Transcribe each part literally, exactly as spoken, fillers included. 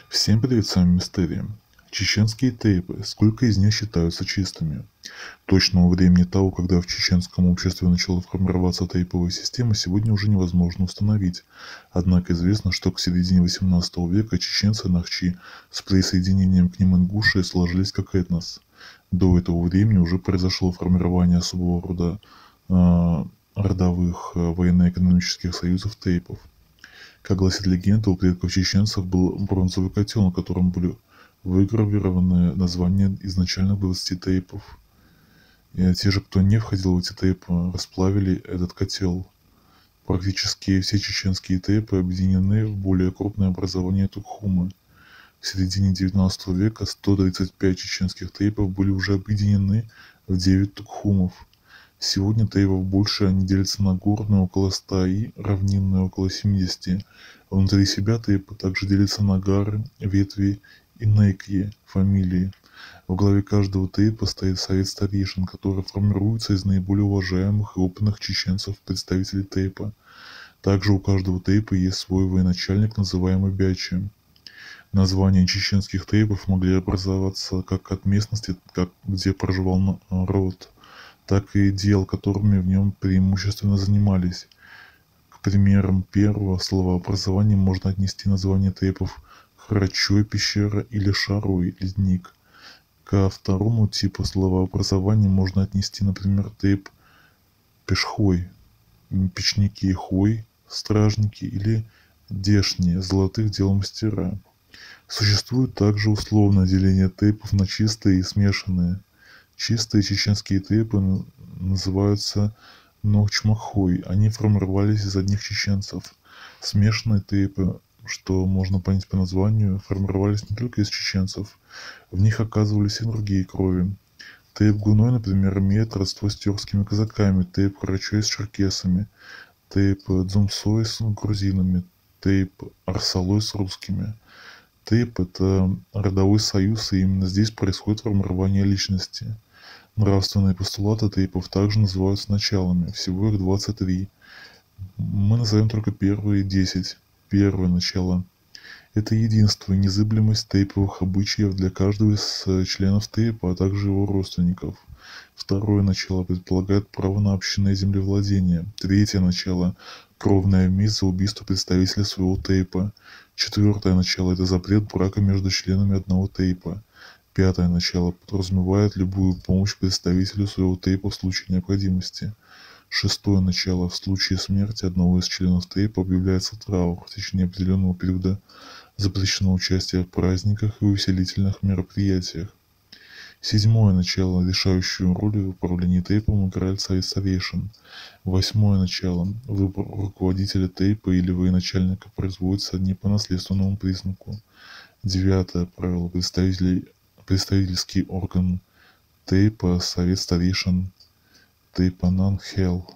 Всем привет, с вами Мистерия. Чеченские тейпы. Сколько из них считаются чистыми? Точного времени того, когда в чеченском обществе начала формироваться тейповая система, сегодня уже невозможно установить. Однако известно, что к середине восемнадцатого века чеченцы Нахчи с присоединением к ним ингуши сложились как этнос. До этого времени уже произошло формирование особого рода э, родовых э, военно-экономических союзов тейпов. Как гласит легенда, у предков чеченцев был бронзовый котел, на котором были выгравированы названия изначальных двадцати тейпов. И те же, кто не входил в эти тейпы, расплавили этот котел. Практически все чеченские тейпы объединены в более крупное образование Турхумы. В середине девятнадцатого века сто тридцать пять чеченских тейпов были уже объединены в девять Турхумов. Сегодня тейпов больше, они делятся на горные около ста и равнинные около семидесяти. Внутри себя тейпы также делятся на гары, ветви и некьи, фамилии. В главе каждого тейпа стоит совет старейшин, который формируется из наиболее уважаемых и опытных чеченцев, представителей тейпа. Также у каждого тейпа есть свой военачальник, называемый Бячи. Названия чеченских тейпов могли образоваться как от местности, как где проживал народ, так и дел, которыми в нем преимущественно занимались. К примерам первого словообразования можно отнести название тейпов Харачой пещера или Шарой ледник. Ко второму типу словообразования можно отнести, например, тейп Пешхой, печники Хой, стражники или Дешни, золотых дел мастера. Существует также условное деление тейпов на чистые и смешанные. Чистые чеченские тейпы называются Нохчмахой. Они формировались из одних чеченцев. Смешанные тейпы, что можно понять по названию, формировались не только из чеченцев. В них оказывались и другие крови. Тейп Гуной, например, имеет родство с тюркскими казаками, тейп Карачой с черкесами, тейп Дзумсой с грузинами, тейп Арсалой с русскими. Тейп – это родовой союз, и именно здесь происходит формирование личности. Нравственные постулаты тейпов также называются началами, всего их двадцать три. Мы назовем только первые десять. Первое начало – это единство и незыблемость тейповых обычаев для каждого из членов тейпа, а также его родственников. Второе начало предполагает право на общинное землевладение. Третье начало – кровная месть за убийство представителя своего тейпа. Четвертое начало – это запрет брака между членами одного тейпа. Пятое начало подразумевает любую помощь представителю своего тейпа в случае необходимости. Шестое начало: в случае смерти одного из членов тейпа объявляется траур. В течение определенного периода запрещено участие в праздниках и увеселительных мероприятиях. Седьмое начало: решающую роль в управлении тейпом играет совет старейшин. Восьмое начало: выбор руководителя тейпа или военачальника производится не по наследственному признаку. Девятое правило: представителей представительский орган тейпа, совет старейшин, тейпанан хел.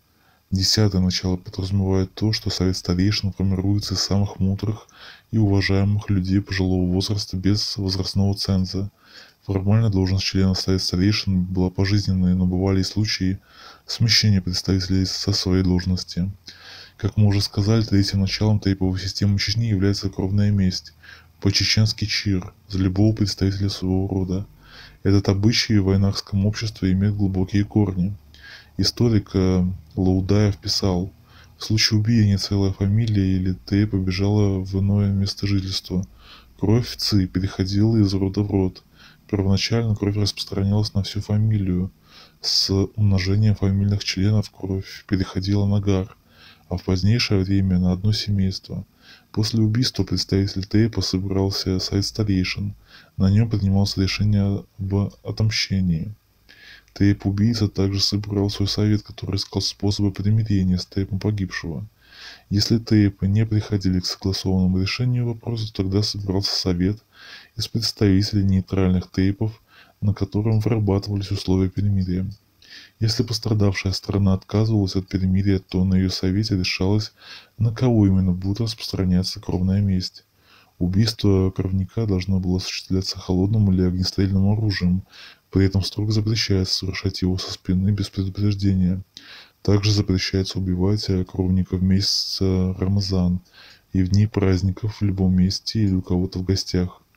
Десятое начало подразумевает то, что совет старейшин формируется из самых мудрых и уважаемых людей пожилого возраста без возрастного ценза. Формально должность члена совета старейшин была пожизненной, но бывали и случаи смещения представителей со своей должности. Как мы уже сказали, третьим началом тейповой системы Чечни является кровная месть, по-чеченски чир, за любого представителя своего рода. Этот обычай в войнахском обществе имеет глубокие корни. Историк Лаудаев писал: в случае убиения целая фамилия или тейп побежала в иное место жительства. Кровь ци переходила из рода в род. Первоначально кровь распространялась на всю фамилию. С умножением фамильных членов кровь переходила на гар, а в позднейшее время на одно семейство. После убийства представитель тейпа собирался совет старейшин. На нем принималось решение об отомщении. Тейп-убийца также собирал свой совет, который искал способы примирения с тейпом погибшего. Если тейпы не приходили к согласованному решению вопроса, тогда собирался совет из представителей нейтральных тейпов, на котором вырабатывались условия перемирия. Если пострадавшая сторона отказывалась от перемирия, то на ее совете решалось, на кого именно будет распространяться кровная месть. Убийство кровника должно было осуществляться холодным или огнестрельным оружием, при этом строго запрещается совершать его со спины без предупреждения. Также запрещается убивать кровника в месяц Рамазан, и в дни праздников в любом месте или у кого-то в гостях.